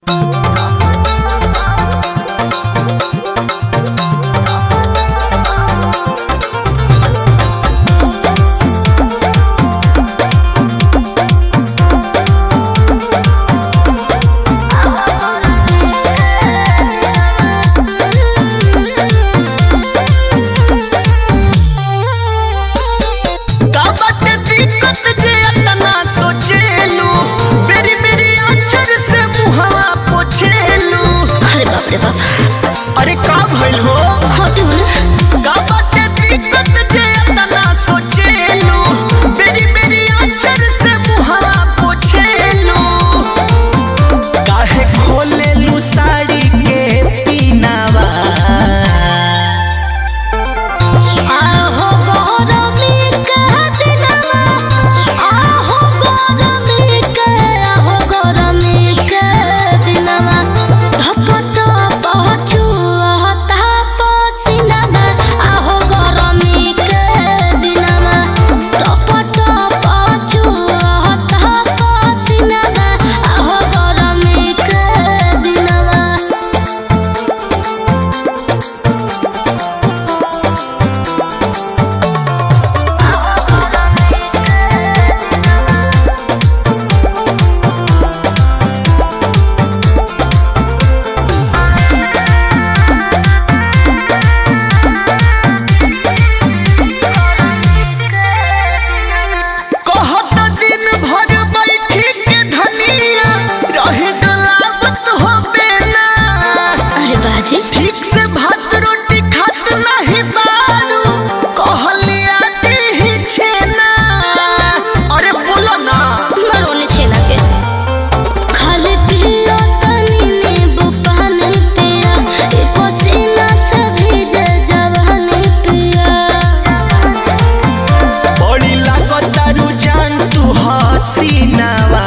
अरे का भइल हो का बाटे दिक्कत जे इतना सोचेलू बेरी बेरी आंचर से मुहावा पोछेलू काहे खोलेलू साड़ी के पीनावा आहो गौरमी के दिनवा आहो गौरमी के दिनवा धपट ठीक से भात रोटी खात नहीं बारू कहलिया दी छेना अरे बोलो ना मरोने छेना के खाली पियो तनी नींबू पानी पिया ए पसीना से भीजे जवानी पिया बड़ी लागत तारू जान तू हसीनावा